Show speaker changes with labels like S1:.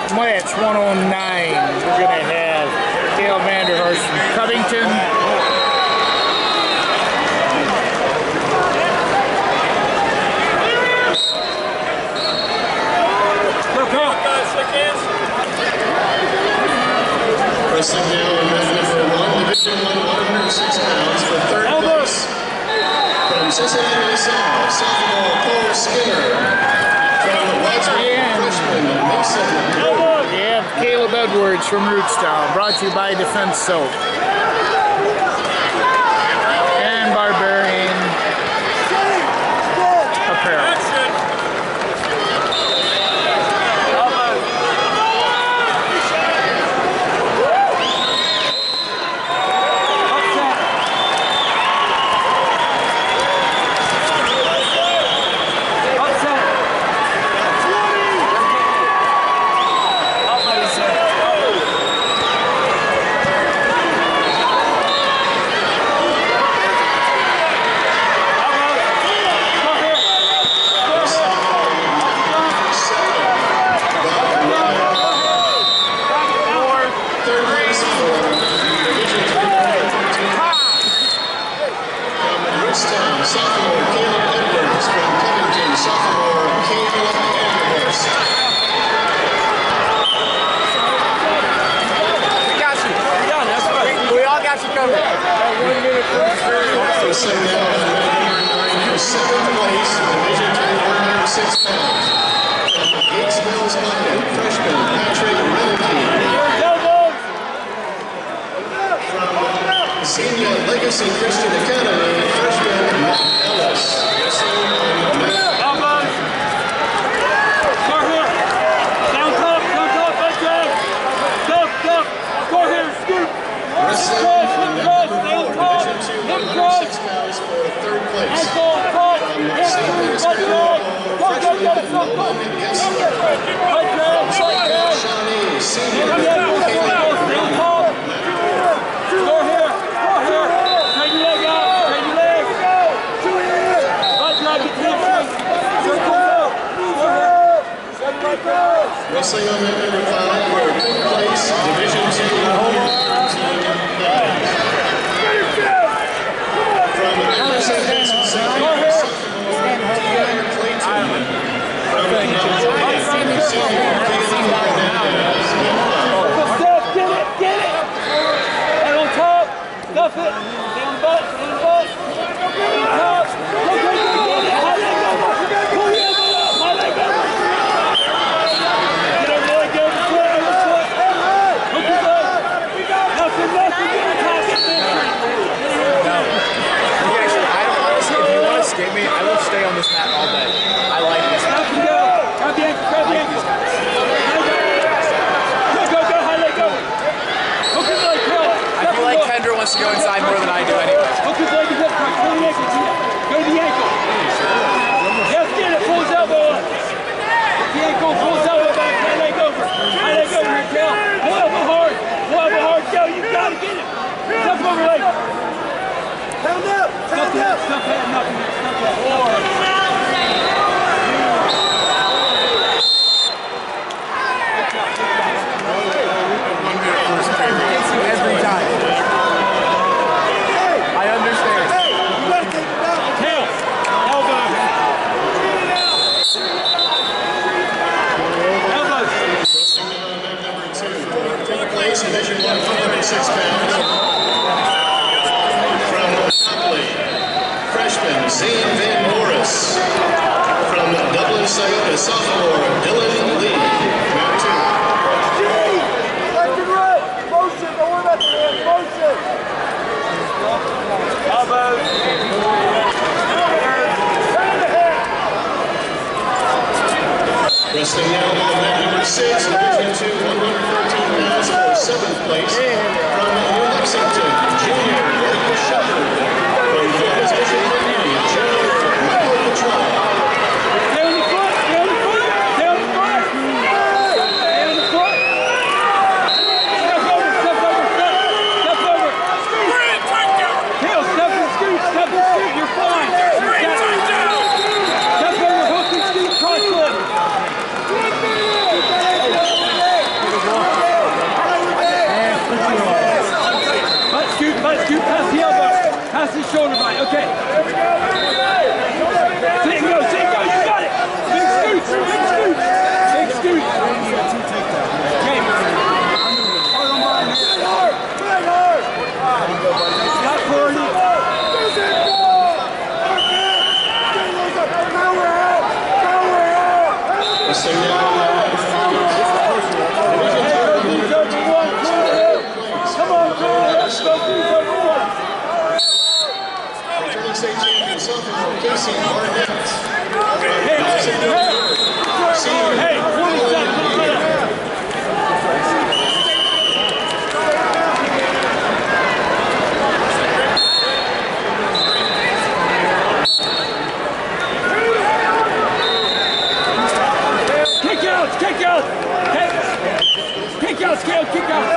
S1: Match 109. We're going to have Dale Vanderhorst from Covington.
S2: Wrestling now in match number 1, Division 106 pounds for third place. From Cincinnati, South, sophomore Cole Skinner. From Wadsworth, freshman Mason Wood.
S1: We have Caleb Edwards from Rootstown, brought to you by Defense Soap. And Barbarian Apparel.
S2: Legacy Christian Academy, freshman Matt Ellis. Wrestling number 4, Division 2, 106 pounds for third place. From St. Louis, freshman Logan Gessler. From Shawnee, senior Wrestling on mat number 5 for fifth place, Division 2, 113 pounds. From Anderson Hanson, sophomore Taylor Clayton. From Napoleon, senior Caitlin Hernandez.
S3: Get it! Head on top, stuff it, down the butt, on the top,
S4: to go inside more than I do anyway.
S3: Hook his leg up, go to the ankle. Go to the ankle. Yes, get it, pull his elbow up. The ankle, pull his elbow back, high leg over. High leg over here, Cal. Pull elbow hard, go, you gotta get it. Step over leg. Pound up, stuff head, nothing, stuff head.
S4: Every time. I understand.
S3: Tail, elbow.
S2: Wrestling now on mat number 2 for fifth place, Division 1, 106 pounds. From Copley, freshman Zane Van Morris. From Dublin, Scioto, sophomore Dylan Lee. Mat 2. Wrestling now on mat number 6, Division 2, 113 pounds for seventh place. From New Lexington, junior Michael Shepard. From Kansas Division 1, junior Michael Petrone.
S3: Stay on the foot, stay on the foot, stay on the foot. Stay on the foot. Step over, step over. Tail, step and scoot, you're fine. Step over, hook and scoot, cross foot. Okay. Sit and go, you got it. Big scoots. Big scoots. Okay. Stop Purdy.
S2: So now,
S3: Come on, let's go.
S2: returning state champion sophomore Casey Barnett.
S3: Hey, 20 seconds. Kick out, scale, kick out.